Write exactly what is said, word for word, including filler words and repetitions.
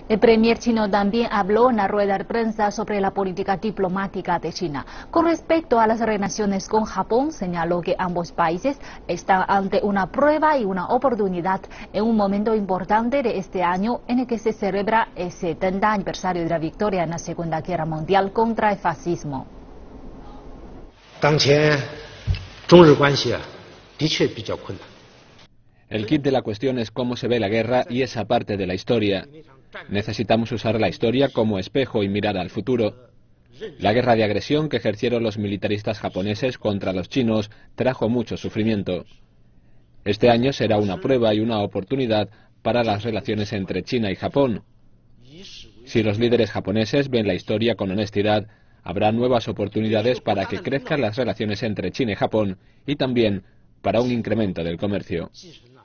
El premier chino también habló en la rueda de prensa sobre la política diplomática de China. Con respecto a las relaciones con Japón, señaló que ambos países están ante una prueba y una oportunidad en un momento importante de este año en el que se celebra el setenta aniversario de la victoria en la Segunda Guerra Mundial contra el fascismo. El kit de la cuestión es cómo se ve la guerra y esa parte de la historia. Necesitamos usar la historia como espejo y mirar al futuro. La guerra de agresión que ejercieron los militaristas japoneses contra los chinos trajo mucho sufrimiento. Este año será una prueba y una oportunidad para las relaciones entre China y Japón. Si los líderes japoneses ven la historia con honestidad, habrá nuevas oportunidades para que crezcan las relaciones entre China y Japón y también para un incremento del comercio.